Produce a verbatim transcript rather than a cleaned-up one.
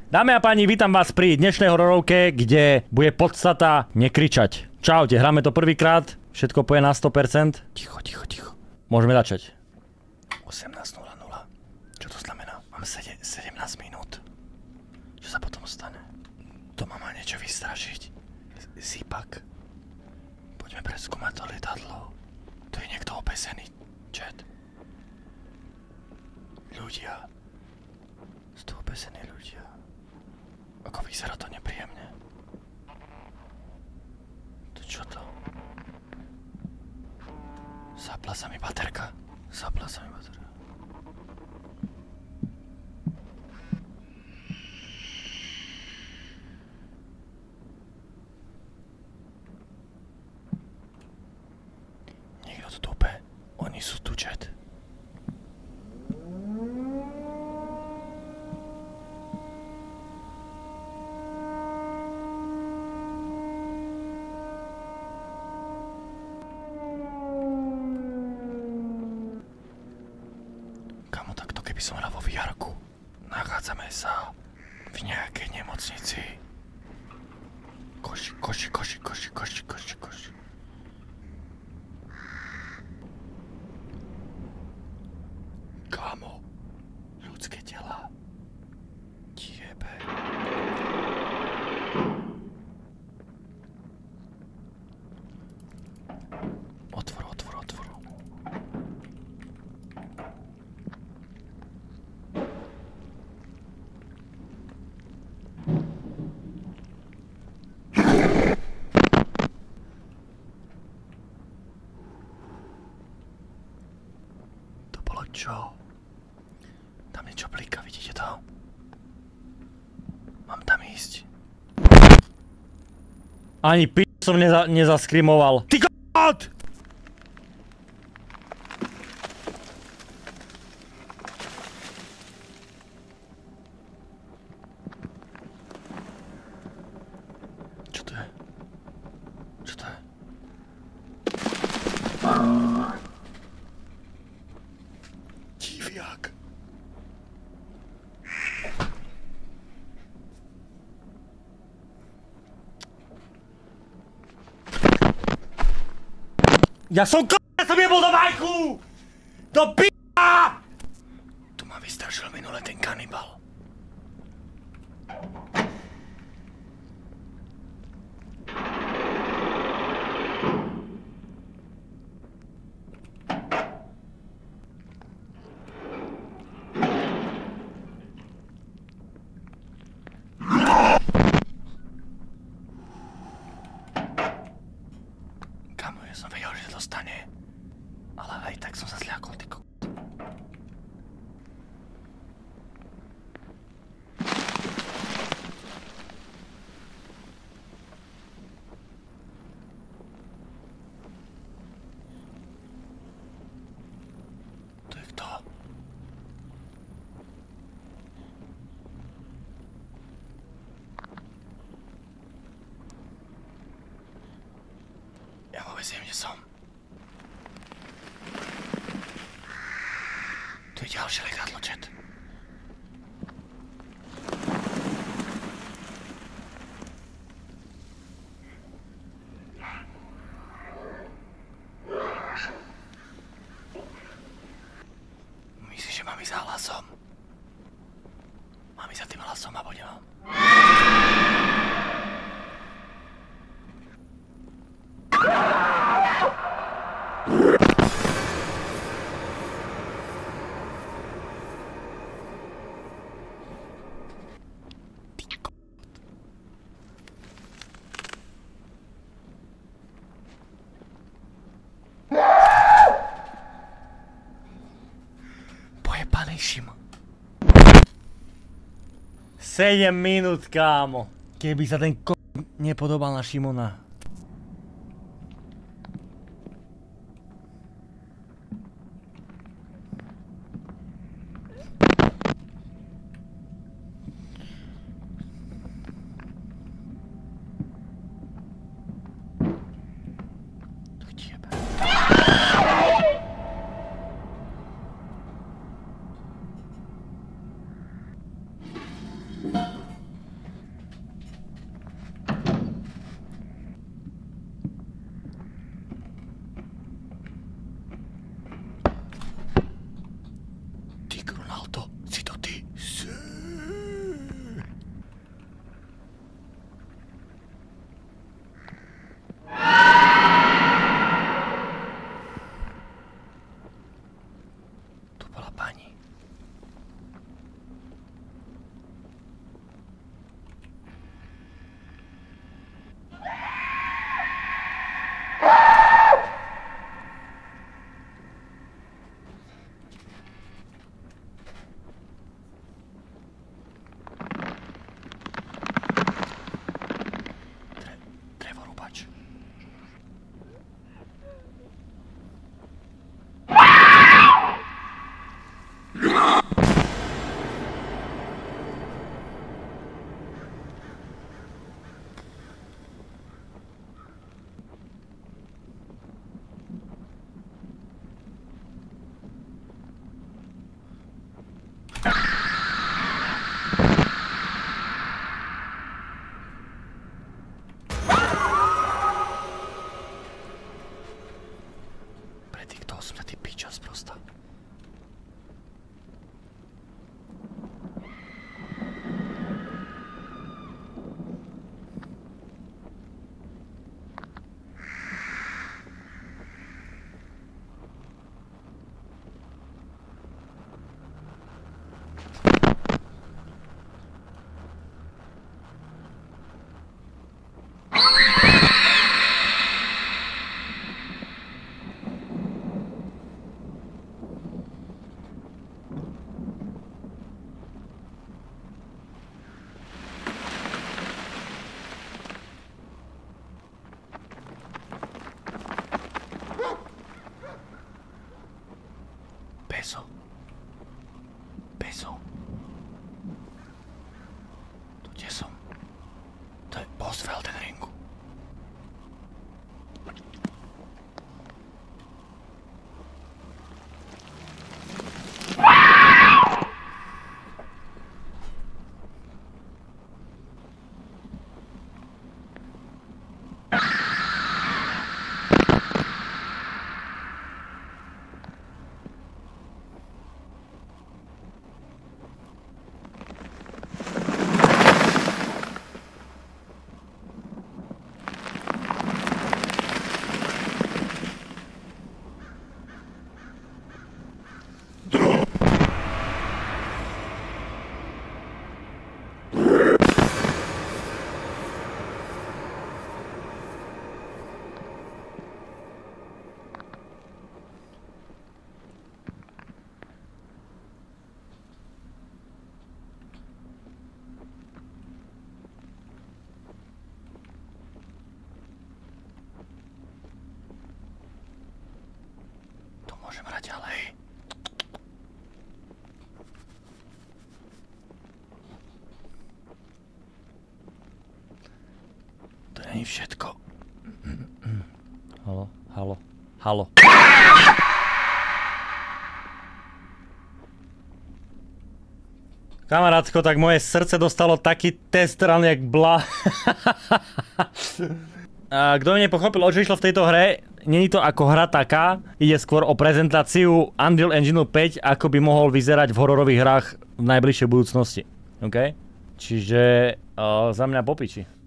Dámy a páni, vítam vás pri dnešnej hororovke, kde bude podstata nekričať. Čaute, hráme to prvýkrát, všetko poje na sto percent. Ticho, ticho, ticho. Môžeme začať. osemnásť nula nula. Čo to znamená? Mám sedemnásť minút. Čo sa potom stane? To má ma niečo vystrašiť. Zipak. Poďme preskúmať to lietadlo. Tu je niekto obesený. Chat. Ľudia. Sú tu obesení ľudia. Ako vyzerá to nepríjemne. To čo to? Zapla sa mi baterka. Zapla sa mi baterka. Niekto tu tupe. Oni sú tu, chat. Som hral vo vé erku. Nachádzame sa v nejakej nemocnici. Koši, koši, koši, koši, koši, koši, koši. Kámo, ľudské tela. Jebe. Otvor, otvor, otvor. Čo? Tam niečo blíka, vidíte to? Mám tam ísť. Ani p*** som neza nezaskrimoval. Ty k***ot! Čo to je? Čo to je? Diviak. Ja som k***, ja som jebol do majku! Do p***a! Tu ma vystrašil minule ten kanibal. Ja som vedel, že to stane, ale aj tak som sa zľakol, ty kokot. To je kto? Ja vôbec neviem, kde som. Tu je ďalšie lietadlo, chat. Myslíš, že mám ísť za hlasom? Mám ísť za tým hlasom, alebo nemám? Pojebaný Šimon. sedem minút, kámo. Keby sa ten k*** nepodobal na Šimona. Peso. Peso. Tu kde som? To je boss v Elden Ringu. Môžem hrať ďalej. To nie je všetko. Halo, halo, halo. Kamarátko, tak moje srdce dostalo taký test rán jak bla. A kto mi nepochopil, o čo išlo v tejto hre, není to ako hra taká, ide skôr o prezentáciu Unreal Engine päť, ako by mohol vyzerať v hororových hrách v najbližšej budúcnosti. OK? Čiže uh, za mňa popiči.